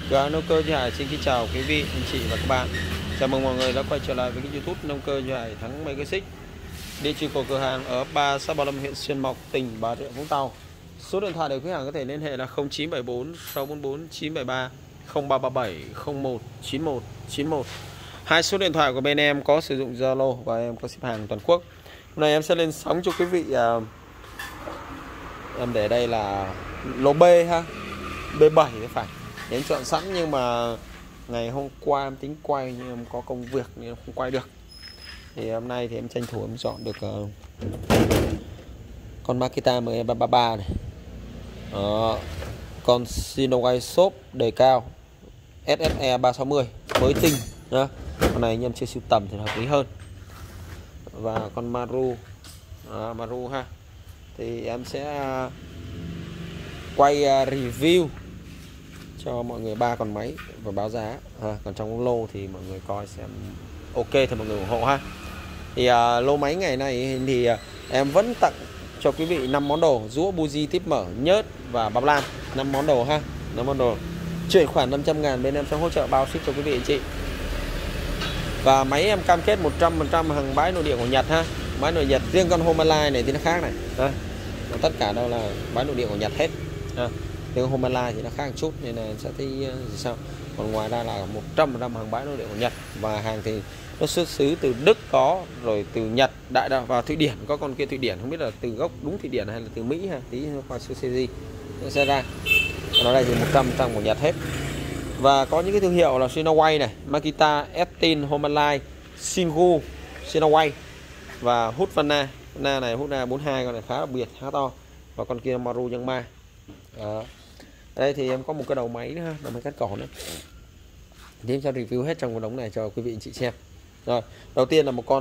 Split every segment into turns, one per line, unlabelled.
Cửa hàng Nông Cơ Duy Hải xin kính chào quý vị, anh chị và các bạn. Chào mừng mọi người đã quay trở lại với cái YouTube Nông Cơ Duy Hải Thắng Máy Cây Xích. Địa chỉ của cửa hàng ở 3 xã Bảo Lâm, huyện Xuyên Mộc, tỉnh Bà Rịa Vũng Tàu. Số điện thoại để khách hàng có thể liên hệ là 0974 644 973 0337 01 91 91. Hai số điện thoại của bên em có sử dụng Zalo và em có ship hàng toàn quốc. Hôm nay em sẽ lên sóng cho quý vị. Em để đây là lô B ha, B7 thì phải. Em chọn sẵn nhưng mà ngày hôm qua em tính quay nhưng em có công việc nên không quay được. Thì hôm nay thì em tranh thủ em chọn được con Makita ME333 này. Con Sinoway Shop đề cao SSE 360 mới tinh nhá. Con này anh em chưa sưu tầm thì hợp lý hơn. Và con Maru Maru ha. Thì em sẽ quay review cho mọi người 3 con máy và báo giá. Còn trong lô thì mọi người coi xem ok thì mọi người ủng hộ ha. Thì lô máy ngày này thì em vẫn tặng cho quý vị 5 món đồ: rũa, buji, tiếp mở, nhớt và bắp lam. 5 món đồ ha, 5 món đồ. Chuyển khoản 500.000 bên em sẽ hỗ trợ bao ship cho quý vị anh chị. Và máy em cam kết 100% hàng bãi nội địa của Nhật ha. Bãi nội Nhật, riêng con Homalai này thì nó khác này. Tất cả đâu là bãi nội địa của Nhật hết. Nhưng Homalai thì nó khác một chút nên là sẽ thấy sao. Còn ngoài ra là 100% hàng bãi nội địa của Nhật. Và hàng thì nó xuất xứ từ Đức có, rồi từ Nhật đại đạo vào Thụy Điển có, con kia Thụy Điển không biết là từ gốc đúng Thụy Điển hay là từ Mỹ ha, tí qua siêu CG nó sẽ ra. Nó đây thì 100% của Nhật hết. Và có những cái thương hiệu là Sinoway này, Makita, Estin, Homalai, Singu, Sinoway và Husqvarna. Na này Husqvarna 42, con này khá đặc biệt, khá to. Và con kia Maru Yanmar. Ở đây thì em có một cái đầu máy nữa, đầu máy cắt cỏ nữa. Thì em sẽ review hết trong cái đống này cho quý vị anh chị xem. Rồi, đầu tiên là một con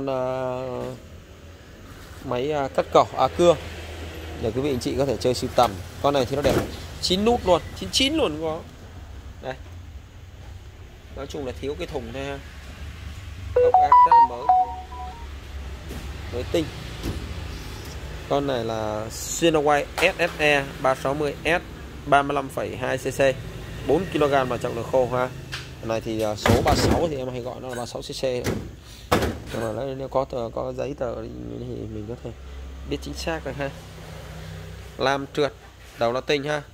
máy cắt cỏ cưa để quý vị anh chị có thể chơi sưu tầm. Con này thì nó đẹp, 9 nút luôn, 99 luôn có. Đây. Nói chung là thiếu cái thùng thôi ha. Ốc ác rất là mới tinh. Con này là Sinoway SSE 360S 35,2cc, 4kg mà trọng lượng khô ha. Con này thì số 36 thì em hay gọi nó là 36cc. Nhưng mà nếu có giấy tờ thì mình có thể biết chính xác rồi ha. Lam trượt, đầu là tinh ha.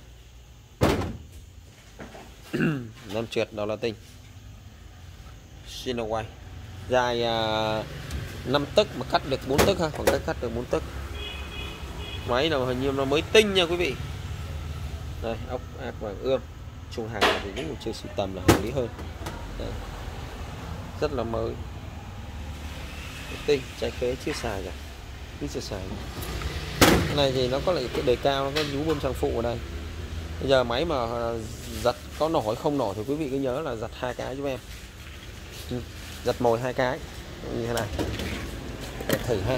Lam trượt, đầu là tinh. Sinoway dài 5 tấc mà cắt được 4 tấc ha, khoảng cách cắt được 4 tấc. Máy nào hình như nó mới tinh nha quý vị. Đây, ốc ác vàng ươm. Trung hàng này thì những người chơi sưu tầm là hợp lý hơn. Đây. Rất là mới, tinh, trái khế chưa xài cả, chưa xài. Cái này thì nó có lại cái đề cao, nó có vú bơm xăng phụ ở đây. Bây giờ máy mà giật có nổ hay không nổ thì quý vị cứ nhớ là giật 2 cái giúp em. Giật mồi 2 cái như thế này để thử ha.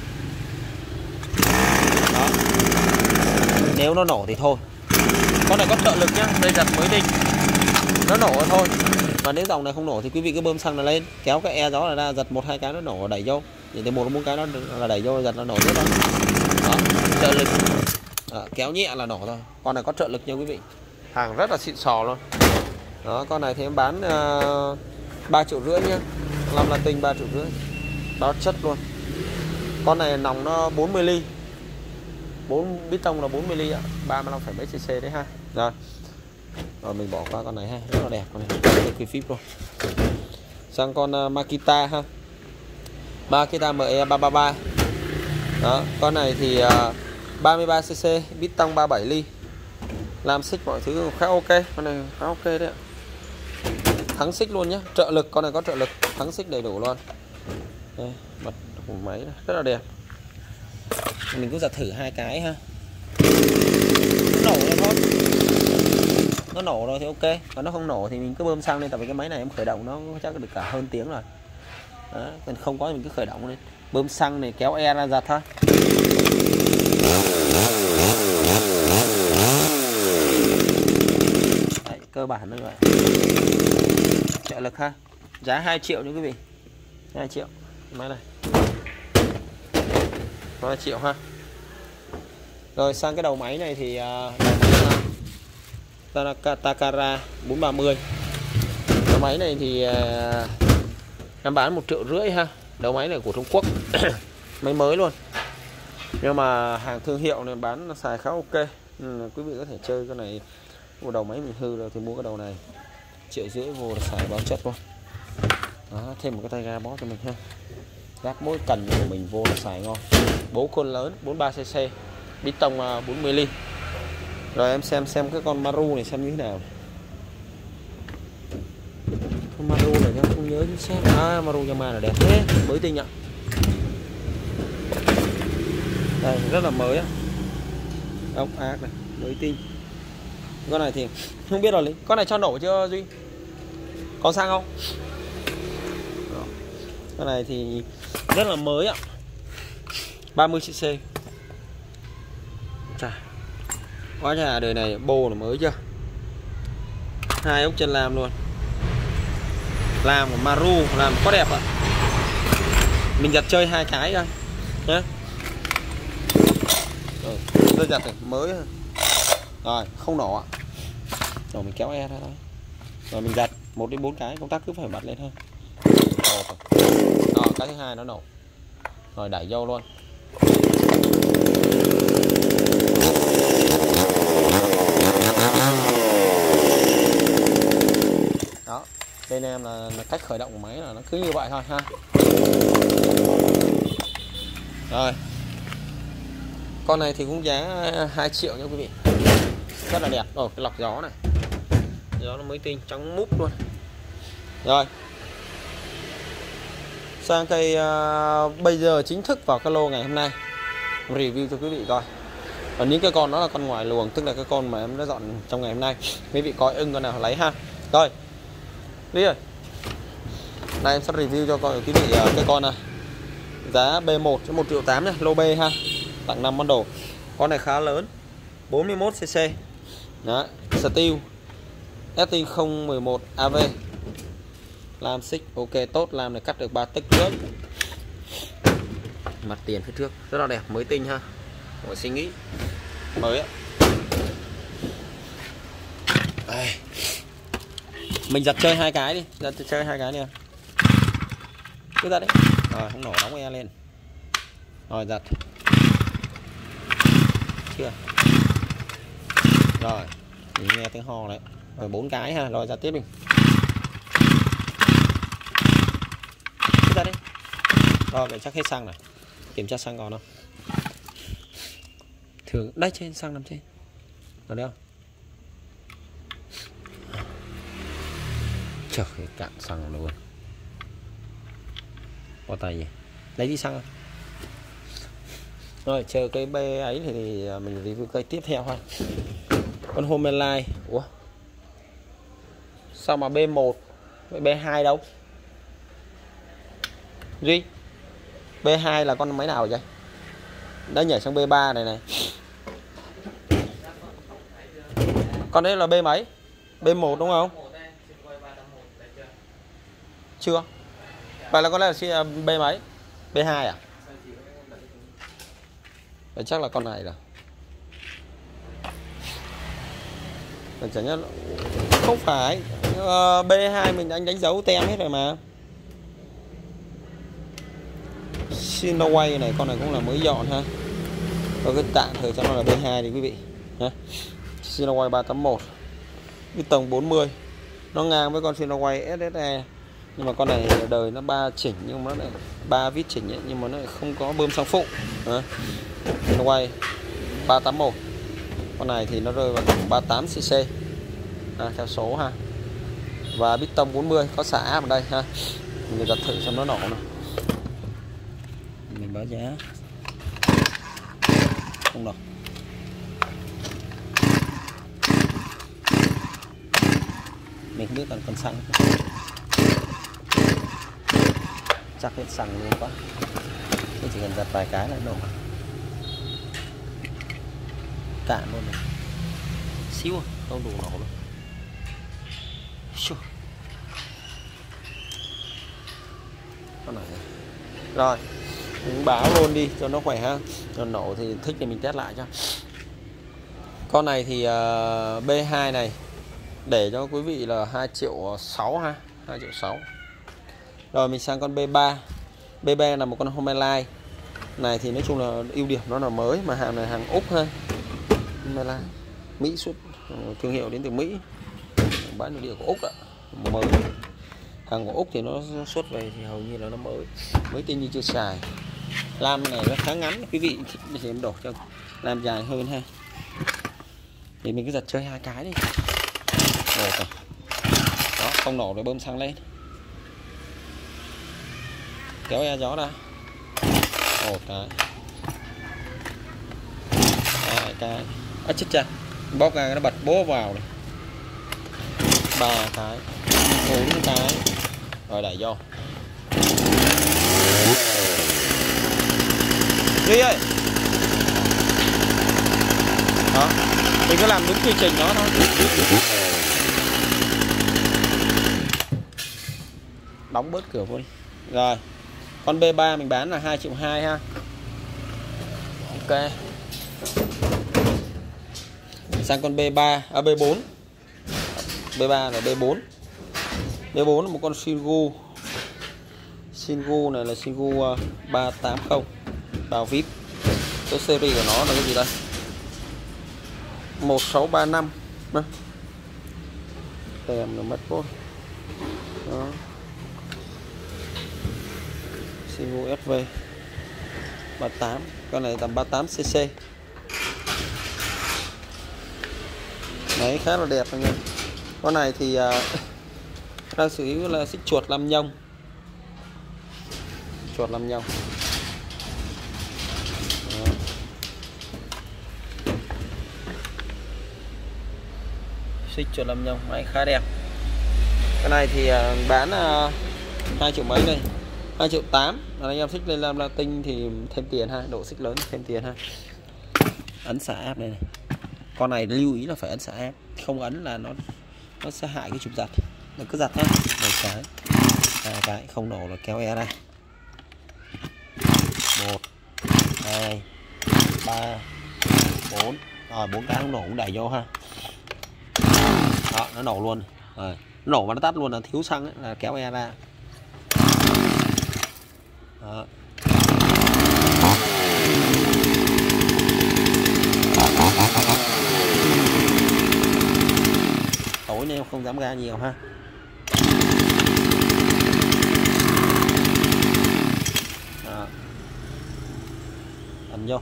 Đó. Nếu nó nổ thì thôi. Con này có trợ lực nhá, đây giật mới tinh, nó nổ thôi. Và nếu dòng này không nổ thì quý vị cứ bơm xăng là lên, kéo cái e gió là ra, giật 1-2 cái nó nổ đẩy vô. Thì từ 1-4 cái nó là đẩy vô, giật nó nổ tiếp đó. Đó, trợ lực. Kéo nhẹ là nổ thôi. Con này có trợ lực nha quý vị. Hàng rất là xịn sò luôn. Đó, con này thì em bán 3,5 triệu nhá. 5 là tinh 3,5 triệu. Báo chất luôn. Con này nòng nó 40 ly. 4 bít tông là 40 ly ạ, 35,7 cc đấy ha. Rồi mình bỏ qua con này ha, rất là đẹp, con này cực kỳ phíp luôn. Sang con Makita ha, Makita ME333. Đó, con này thì 33 cc, bít tông 37 ly, làm xích mọi thứ khá ok, con này khá ok đấy ạ. Thắng xích luôn nhé, trợ lực, con này có trợ lực, thắng xích đầy đủ luôn. Đây, mặt của máy này, rất là đẹp. Mình cứ giật thử 2 cái ha. Nó nổ rồi thôi. Nó nổ rồi thì ok. Còn nó không nổ thì mình cứ bơm xăng lên. Tại vì cái máy này em khởi động nó chắc được cả hơn tiếng rồi. Đó, còn không có thì mình cứ khởi động lên. Bơm xăng này kéo e ra giật thôi. Đấy, cơ bản như vậy. Trợ lực ha. Giá 2 triệu nha quý vị. 2 triệu máy này. 2 triệu ha. Rồi sang cái đầu máy này thì Takara 430. Đầu máy này thì em bán 1,5 triệu ha. Đầu máy này của Trung Quốc. Máy mới luôn. Nhưng mà hàng thương hiệu này bán nó xài khá ok. Quý vị có thể chơi cái này. Một đầu máy mình hư rồi thì mua cái đầu này 1,5 triệu vô là xài báo chất luôn. Đó, thêm một cái tay ga bó cho mình ha. Gác mỗi cần của mình vô là xài ngon. Bố côn lớn 43cc, bít tông 40mm. Rồi em xem cái con Maru này xem như thế nào. Con Maru này em không nhớ chính xác. Maru Yamaha là đẹp thế, mới tinh ạ. Đây rất là mới á. Ốc ác này, mới tinh. Con này thì không biết rồi. Con này cho nổ chưa Duy? Có sang không? Con này thì rất là mới ạ. 30cc. Chà. Quá nhà đời này bô là mới chưa? 2 ốc chân lam luôn. Làm của Maru làm quá đẹp ạ. Mình giặt chơi 2 cái thôi nhé. Tôi giặt này mới rồi, không nổ ạ. Rồi mình kéo e ra thôi. Rồi mình giặt 1 đến 4 cái, công tắc cứ phải bật lên thôi. Rồi cái thứ hai nó nổ. Rồi đẩy vô luôn. Đó, bên em là cách khởi động của máy là nó cứ như vậy thôi ha. Rồi. Con này thì cũng giá 2 triệu nha quý vị. Rất là đẹp. Cái lọc gió này. Gió nó mới tinh, trắng múp luôn. Rồi. Sang cây bây giờ chính thức vào cái lô ngày hôm nay. Review cho quý vị coi. Còn những cái con đó là con ngoài luồng, tức là cái con mà em đã dọn trong ngày hôm nay. Quý vị coi ưng con nào lấy ha. Rồi. Lý ơi. Đây em sẽ review cho quý vị cái con này. Giá B1 cho 1,8 triệu nhé, lô B ha. Tặng 5 món đồ. Con này khá lớn. 41cc. Đó, Steel ST011 AV. Làm xích ok tốt, làm này cắt được 3 tấc trước. Mặt tiền phía trước rất là đẹp, mới tinh ha. Mọi suy nghĩ mới á. Đây. Mình giặt chơi 2 cái đi, giặt chơi 2 cái nè. Cứ ra đấy. Rồi không nổ, đóng e lên. Rồi giặt. Chưa. Rồi, mình nghe tiếng ho đấy. Rồi 4 cái ha, rồi ra tiếp đi. Cứ ra đi. Rồi vậy chắc hết xăng này. Kiểm tra xăng còn không? Thường đây trên xăng nằm trên. Ở đâu? Trời ơi, cạn xăng luôn. Bỏ tay gì? Lấy đi xăng. Rồi chờ cái B ấy thì mình review cây tiếp theo ha. Con Homelite. Ủa? Sao mà B1 với B2 đâu? Duy. B2 là con máy nào vậy? Đã nhảy sang B3 này này. Con đấy là B mấy? B1 đúng không? Chưa. Vậy là con này là B mấy? B2 à? Vậy chắc là con này rồi. Mình chẳng nhớ. Không phải. B2 mình anh đánh dấu tem hết rồi mà. Sinaway này, con này cũng là mới dọn ha. Có cái tạm thời cho nó là B2 thì quý vị nhé. Sinaway 381. Cái tổng 40. Nó ngang với con Sinaway SSE. Nhưng mà con này đời nó 3 chỉnh, nhưng mà nó lại 3 vít chỉnh ấy, nhưng mà nó lại không có bơm sang phụ. Sinaway 381. Con này thì nó rơi vào tổng 38cc. Theo số ha. Và bít tông 40 có xả vào đây ha. Mình đặt thử xem nó nổ nào. Mình báo giá. Không nổ. Mình không biết còn xăng. Chắc hết xăng luôn quá. Mình chỉ cần giật vài cái là nổ. Cạn luôn này. Xíu à, không đủ nổ luôn. Con này. Rồi, mình báo luôn đi cho nó khỏe ha. Rồi nổ thì thích thì mình test lại cho. Con này thì B2 này Để cho quý vị là 2,6 triệu ha, 2,6 triệu. Rồi mình sang con B3. B3 là một con Homelite. Này thì nói chung là ưu điểm nó là mới, mà hàng này hàng Úc ha. Homelite Mỹ xuất, thương hiệu đến từ Mỹ, bán nội địa của Úc ạ, mới. Hàng của Úc thì nó xuất về thì hầu như là nó mới tin như chưa xài. Lam này nó khá ngắn, quý vị thì em đổ cho làm dài hơn ha. Thì mình cứ giật chơi 2 cái đi. Rồi rồi. Đó, không nổ rồi bơm xăng lên. Kéo e gió ra. 1 cái. 2 cái. Chết cha. Bóc ra nó bật bố vào này. 3 cái. 4 cái. Rồi đẩy vô. Duy ơi. Đó. Mình cứ làm đúng quy trình đó thôi. Đóng bớt cửa vô đi. Rồi. Con B3 mình bán là 2,2 triệu ha. Ok. Sang con B3, B4. B3 là B4. B4 là một con Shingu. Shingu này là Shingu 380 bao VIP. Cái series của nó là cái gì đây? 1635. Đó. Tem nó mất vô. Đó. Shingu SV 38. Con này tầm 38cc. Đấy, khá là đẹp anh em. Con này thì đang sử dụng là xích chuột 5 nhông. Chuột 5 nhông. Xích chuột 5 nhông, máy khá đẹp. Cái này thì bán 2 triệu mấy đây, 2,8 triệu. Anh em xích lên làm Latin thì thêm tiền ha, độ xích lớn thêm tiền ha. Ấn xả áp này này. Con này lưu ý là phải ấn xả áp, không ấn là nó sẽ hại cái chụp giật. Mình cứ giật thôi. 1 cái, 2 cái, không nổ là kéo e ra. 1, 2, 3, 4. Rồi 4 cái không nổ cũng đẩy vô ha. Đó, nó nổ luôn. Rồi, nổ mà nó tắt luôn là thiếu xăng ấy, là kéo e ra. Đó. Tối nay em không dám ra nhiều ha. Đó. Ấn vô.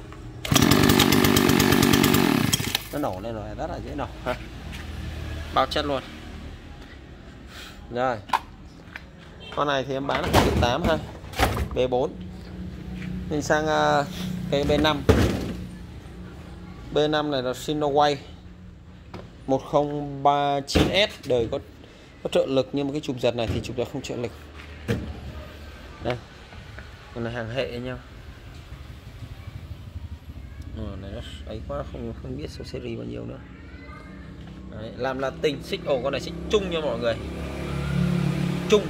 Nó nổ lên rồi, rất là dễ nổ ha. Bao chất luôn. Rồi. Con này thì em bán là 2,8 triệu ha. B4. Mình sang cái B5. B5 này là Sinoway 1039S, đời có trợ lực, nhưng mà cái chụp giật này thì chụp giật không trợ lực. Đây. Con này hàng hệ nhau. Này nó ấy quá, không biết số series bao nhiêu nữa. Đấy, làm là tình xích. Con này xích chung nha mọi người. Chung.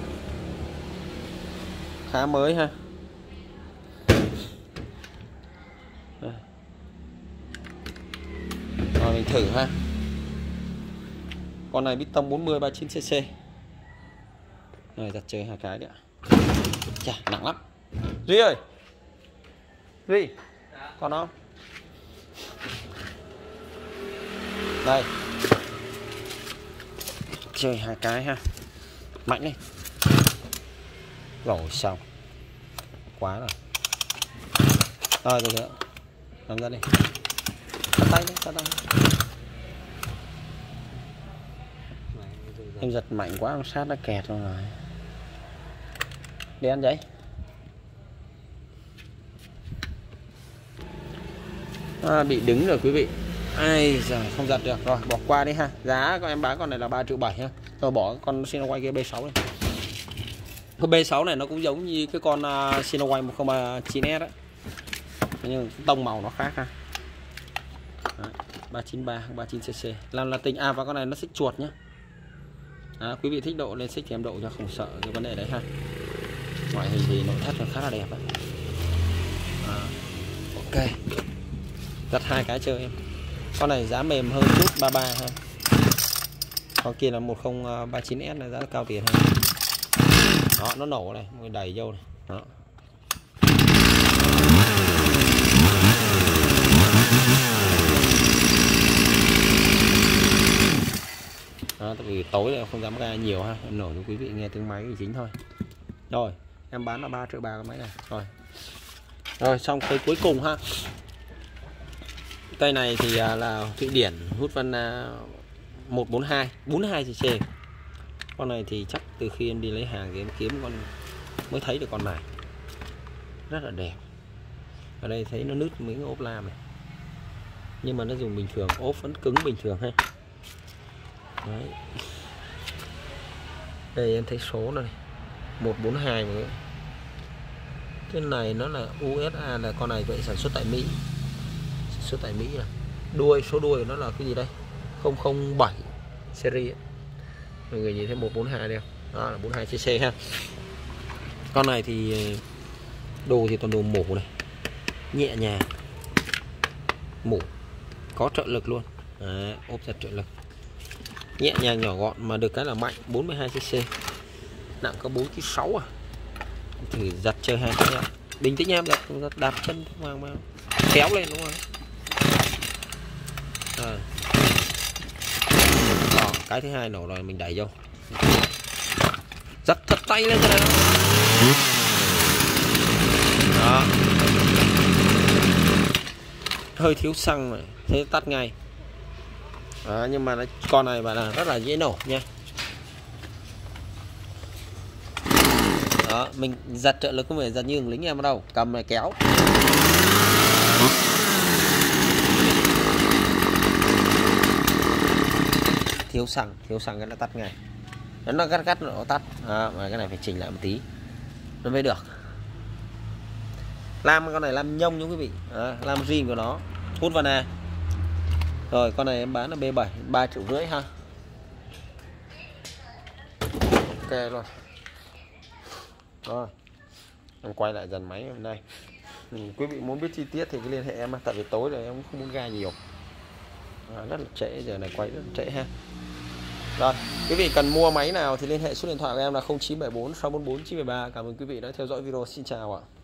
Khá mới ha. Rồi mình thử ha. Con này Piston 40 39cc. Rồi giật chơi 2 cái đấy ạ. Chà, nặng lắm. Duy ơi. Duy. Còn không? Đây. Chơi 2 cái ha. Mạnh đi. Rồi xong. Quá rồi. Rồi rồi. Làm ra đi. Cắt tay đi, cắt tay. Em giật mạnh quá, ông sát đã kẹt rồi. Đi ăn giấy. Bị đứng rồi quý vị. Ai giời, không giật được. Rồi bỏ qua đi ha. Giá con em bán con này là 3,7 triệu ha. Rồi bỏ con Sinoway kia B6 này. Cái B6 này nó cũng giống như cái con Sinoway 1039S á, nhưng tông màu nó khác ha. Đấy, 393 39cc. Làm là tình và con này nó xích chuột nhá. Quý vị thích độ lên xích thì em độ cho, không sợ cái vấn đề đấy ha. Ngoại hình thì nội thất nó khá là đẹp đấy. Ok. Giật 2 cái chơi em. Con này giá mềm hơn chút, 33 ha. Con kia là 1039S này, giá cao tiền hơn. Đó, nó nổ này, người đẩy vô này. Đó. Đó, tại vì tối này không dám ra nhiều ha, em nổ cho quý vị nghe tiếng máy thì chính thôi. Rồi, em bán là 3,3 triệu cái máy này. Rồi, xong cây cuối cùng ha. Cây này thì là Thụy Điển, hút van 142, 42cc. Con này thì chắc từ khi em đi lấy hàng thì em kiếm con mới thấy được con này. Rất là đẹp. Ở đây thấy nó nứt miếng ốp lam này. Nhưng mà nó dùng bình thường, ốp vẫn cứng bình thường ha. Đấy. Đây em thấy số này 142 mọi người. Cái này nó là USA, là con này vậy sản xuất tại Mỹ. Sản xuất tại Mỹ là số đuôi nó là cái gì đây? 007 series. Mọi người nhìn thấy 142 đây không? Đó là 42cc ha. Con này thì đồ thì toàn đồ mổ này. Nhẹ nhàng. Mổ. Có trợ lực luôn. Đấy, ốp giật trợ lực. Nhẹ nhàng nhỏ gọn mà được cái là mạnh, 42cc. Nặng có 4,6 kg à. Thử giật chơi hai cái. Bình tĩnh em, đạp chân vào kéo lên đúng không? Rồi. Đó, cái thứ hai nổ rồi mình đẩy vô. Giật thật tay lên cái này đó. Đó. Hơi thiếu xăng này, thế tắt ngay. Đó, nhưng mà con này là rất là dễ nổ nha. Đó, mình giật trợ lực không phải giật như lính em ở đâu, cầm này kéo. Thiếu xăng cái nó tắt ngay. Nó gắt nó tắt. Mà cái này phải chỉnh lại một tí nó mới được. Lam con này lam nhông nha quý vị. Lam zin của nó, hút vào nè. Rồi con này em bán là B7, 3,5 triệu ha. Ok luôn. Rồi em quay lại dần máy hôm nay. Quý vị muốn biết chi tiết thì cứ liên hệ em, tại vì tối rồi em không muốn ra nhiều. Rất là trễ, giờ này quay rất là trễ ha. Rồi quý vị cần mua máy nào thì liên hệ số điện thoại của em là 0974 644 973. Cảm ơn quý vị đã theo dõi video, xin chào ạ.